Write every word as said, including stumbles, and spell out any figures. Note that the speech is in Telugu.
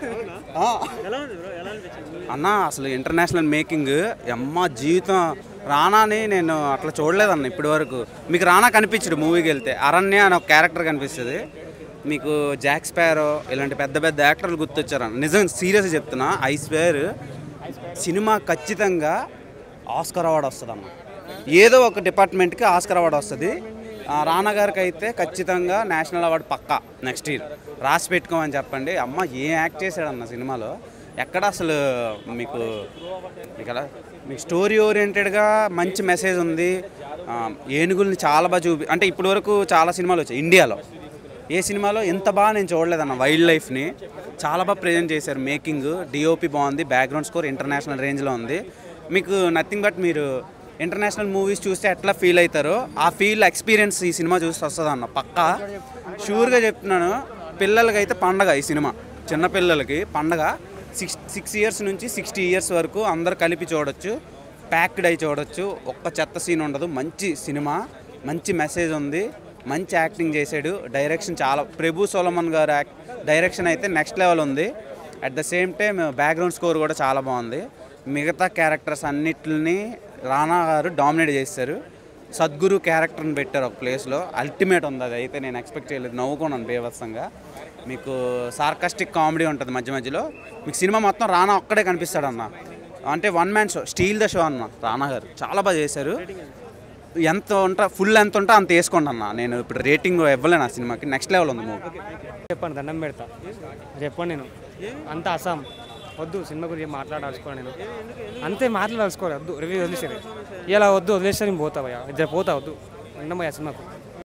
అన్న అసలు ఇంటర్నేషనల్ మేకింగ్ అమ్మ జీవితం రానాని నేను అట్లా చూడలేదన్న ఇప్పటి వరకు. మీకు రానా కనిపించడు మూవీకి వెళ్తే, అరణ్య అని ఒక క్యారెక్టర్ కనిపిస్తుంది మీకు, జాక్ స్పారో ఇలాంటి పెద్ద పెద్ద యాక్టర్లు గుర్తొచ్చారన్న. నిజం సీరియస్గా చెప్తున్నా, ఐ స్పేర్ సినిమా ఖచ్చితంగా ఆస్కార్ అవార్డు వస్తుంది అన్న. ఏదో ఒక డిపార్ట్మెంట్కి ఆస్కార్ అవార్డు వస్తుంది. రానా గారికి అయితే ఖచ్చితంగా నేషనల్ అవార్డు పక్కా నెక్స్ట్ ఇయర్. రాసి పెట్టుకోమని చెప్పండి. అమ్మ ఏం యాక్ట్ చేశాడన్న సినిమాలో. ఎక్కడ అసలు మీకు ఇక్కడ మీకు స్టోరీ ఓరియంటెడ్గా మంచి మెసేజ్ ఉంది. ఏనుగుల్ని చాలా బాగా చూపి, అంటే ఇప్పటి వరకు చాలా సినిమాలు వచ్చాయి ఇండియాలో, ఏ సినిమాలో ఎంత బాగా నేను చూడలేదన్న. వైల్డ్ లైఫ్ని చాలా బాగా ప్రజెంట్ చేశారు. మేకింగ్, డిఓపి బాగుంది, బ్యాక్గ్రౌండ్ స్కోర్ ఇంటర్నేషనల్ రేంజ్లో ఉంది. మీకు నథింగ్ బట్ మీరు ఇంటర్నేషనల్ మూవీస్ చూస్తే ఎట్లా ఫీల్ అవుతారో ఆ ఫీల్ ఎక్స్పీరియన్స్ ఈ సినిమా చూస్తే వస్తుంది అన్న. పక్కా షూర్గా చెప్తున్నాను. పిల్లలకైతే పండగ ఈ సినిమా, చిన్నపిల్లలకి పండగ. సిక్స్ సిక్స్ ఇయర్స్ నుంచి సిక్స్టీ ఇయర్స్ వరకు అందరు కలిపి చూడొచ్చు, ప్యాక్డ్ అయి చూడొచ్చు. ఒక్క చెత్త సీన్ ఉండదు. మంచి సినిమా, మంచి మెసేజ్ ఉంది, మంచి యాక్టింగ్ చేశాడు. డైరెక్షన్ చాలా, ప్రభు సోలమన్ గారు డైరెక్షన్ అయితే నెక్స్ట్ లెవెల్ ఉంది. At the same time background score కూడా చాలా బాగుంది. మిగతా క్యారెక్టర్స్ అన్నిటిని రానా గారు డామినేట్ చేస్తారు. సద్గురు క్యారెక్టర్ని పెట్టారు ఒక ప్లేస్లో, అల్టిమేట్ ఉంది. అది అయితే నేను ఎక్స్పెక్ట్ చేయలేదు, నవ్వుకున్నాను బేవత్సంగా. మీకు సార్కాస్టిక్ కామెడీ ఉంటుంది మధ్య మధ్యలో. మీకు సినిమా మొత్తం రానా ఒక్కడే కనిపిస్తాడు అన్న. అంటే one man show, steal the show అన్న. రానా గారు చాలా బాగా చేశారు. ఎంత ఉంటా ఫుల్ ఎంత ఉంటే అంత వేసుకోండి అన్న. నేను ఇప్పుడు రేటింగ్ ఇవ్వలేను ఆ సినిమాకి, నెక్స్ట్ లెవెల్ ఉంది మూవీ. చెప్పండి, దండం పెడతా చెప్పండి. నేను అంత అస్సాం వద్దు, సినిమా గురించి మాట్లాడాల్సుకోవాలి. నేను అంతే మాట్లాడాల్సుకోవాలి, వద్దు రివ్యూ వదిలేసేది ఇలా వద్దు, వదిలేస్తే నేను పోతా భయ్యా, ఇద్దరు పోతా, వద్దు ఉండమయ్యా సినిమాకు.